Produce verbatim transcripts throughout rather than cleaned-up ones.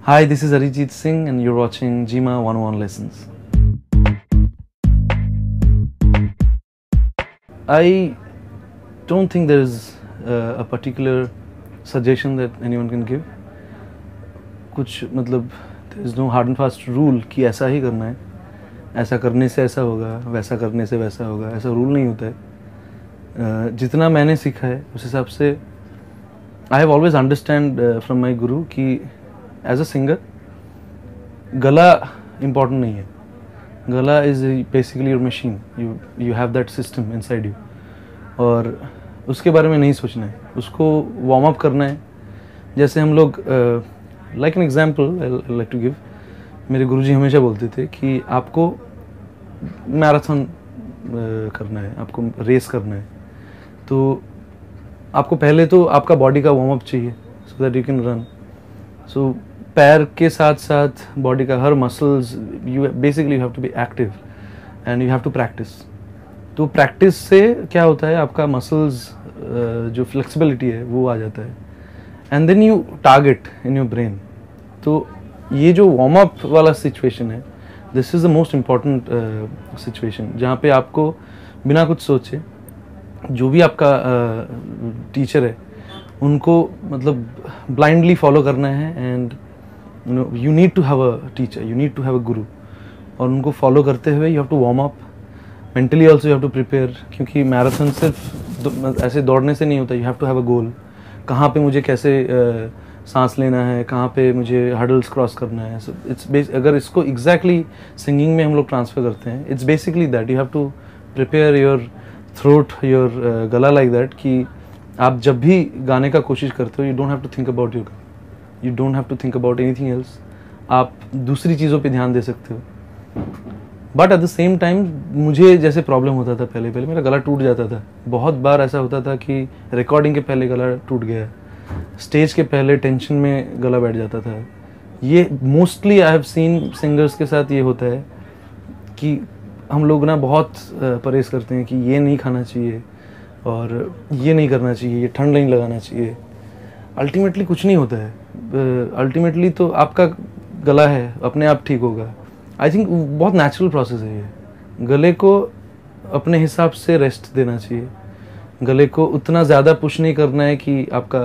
Hi, this is Arijit Singh and you're watching Jima one oh one Lessons. I don't think there is uh, a particular suggestion that anyone can give. कुछ मतलब there is no hard and fast rule कि ऐसा ही करना है, ऐसा करने से ऐसा होगा, वैसा करने से वैसा होगा, ऐसा रूल नहीं होता है. uh, जितना मैंने सीखा है उस हिसाब से I have always understand uh, from my guru कि as a singer गला important नहीं है. गला is basically your machine. You you have that system inside you. और उसके बारे में नहीं सोचना है, उसको वार्म अप करना है. जैसे हम लोग like an example I like to give, मेरे गुरुजी हमेशा बोलते थे कि आपको मैराथन uh, करना है, आपको रेस करना है, तो आपको पहले तो आपका बॉडी का वार्म अप चाहिए so that you can run. सो पैर के साथ साथ बॉडी का हर muscles, you basically you have to be active and you have to practise. तो प्रैक्टिस से क्या होता है, आपका मसल्स जो फ्लेक्सिबिलिटी है वो आ जाता है and then you target in your brain. तो ये जो वार्म अप वाला सिचुएशन है, this is the most important situation, जहाँ पे आपको बिना कुछ सोचे जो भी आपका टीचर uh, है उनको मतलब ब्लाइंडली फॉलो करना है. And you know you need to have a teacher, you need to have a guru, और उनको फॉलो करते हुए you have to warm up mentally also, you have to prepare. क्योंकि मैराथन सिर्फ ऐसे दौड़ने से नहीं होता, you have to have a goal. कहाँ पे मुझे कैसे uh, सांस लेना है, कहाँ पे मुझे हर्डल्स क्रॉस करना है. सो इट्स बेस अगर इसको एग्जैक्टली exactly सिंगिंग में हम लोग ट्रांसफर करते हैं, it's basically that you have to prepare your throat, your gala like that कि आप जब भी गाने का कोशिश करते हो, you don't have to think about your, you don't have to think about anything else. आप दूसरी चीज़ों पे ध्यान दे सकते हो. But at the same time मुझे जैसे प्रॉब्लम होता था, पहले पहले मेरा गला टूट जाता था. बहुत बार ऐसा होता था कि रिकॉर्डिंग के पहले गला टूट गया, स्टेज के पहले टेंशन में गला बैठ जाता था. ये mostly I have seen singers के साथ ये होता है कि हम लोग ना बहुत परहेज करते हैं कि ये नहीं खाना चाहिए और ये नहीं करना चाहिए, ये ठंड नहीं लगाना चाहिए. अल्टीमेटली कुछ नहीं होता है. अल्टीमेटली uh, तो आपका गला है अपने आप ठीक होगा. आई थिंक बहुत नेचुरल प्रोसेस है ये. गले को अपने हिसाब से रेस्ट देना चाहिए, गले को उतना ज़्यादा पुश नहीं करना है कि आपका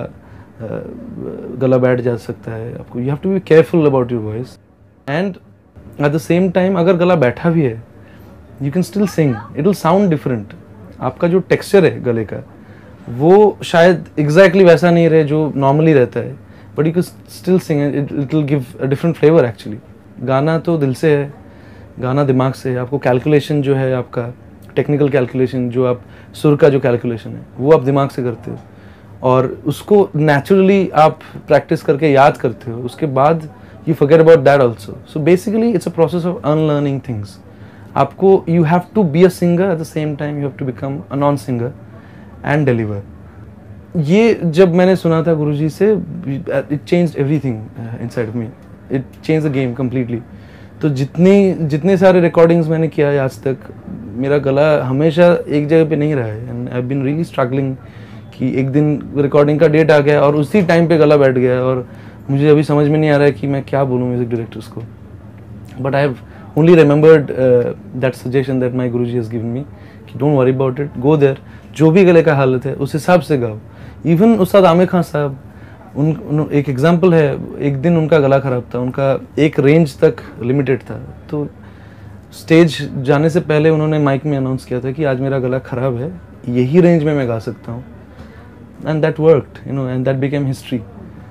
uh, गला बैठ जा सकता है. आपको you have to be careful about your voice. And at the same time अगर गला बैठा भी है, you can still sing, it will sound different. आपका जो टेक्सचर है गले का वो शायद एग्जैक्टली वैसा नहीं रहे जो नॉर्मली रहता है, but you can still sing, it it will give a different flavour. Actually गाना तो दिल से है, गाना दिमाग से है. आपको कैलकुलेशन जो है, आपका टेक्निकल कैलकुलेशन, जो आप सुर का जो कैलकुलेशन है वो आप दिमाग से करते हो और उसको नेचुरली आप प्रैक्टिस करके याद करते हो. उसके बाद you forget about that also. So basically it's a process of unlearning things. आपको you have to be a singer, at the same time you have to become a non singer and deliver. ये जब मैंने सुना था गुरुजी से, it changed everything inside me, it change the game completely. तो जितनी जितने सारे रिकॉर्डिंग्स मैंने किया है आज तक, मेरा गला हमेशा एक जगह पे नहीं रहा है. And I have been really struggling कि एक दिन रिकॉर्डिंग का डेट आ गया और उसी टाइम पे गला बैठ गया और मुझे अभी समझ में नहीं आ रहा है कि मैं क्या बोलूँ म्यूजिक डायरेक्टर्स को. But I have only remembered uh, that suggestion that my Guruji has given me कि don't worry about it, go there. जो भी गले का हालत है उस हिसाब से गाओ. इवन उस्ताद आमिर खान साहब, उन, उन एक एग्जांपल है, एक दिन उनका गला ख़राब था, उनका एक रेंज तक लिमिटेड था. तो स्टेज जाने से पहले उन्होंने माइक में अनाउंस किया था कि आज मेरा गला ख़राब है, यही रेंज में मैं गा सकता हूँ. And that worked, you know, and that became history.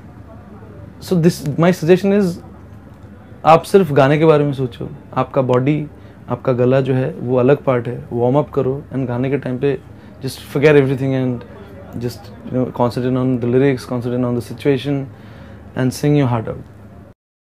So this my suggestion is, आप सिर्फ गाने के बारे में सोचो. आपका बॉडी, आपका गला जो है वो अलग पार्ट है. वार्म अप करो एंड गाने के टाइम पे just forget everything and just you know concentrate on the lyrics, concentrate on the situation and sing your heart out.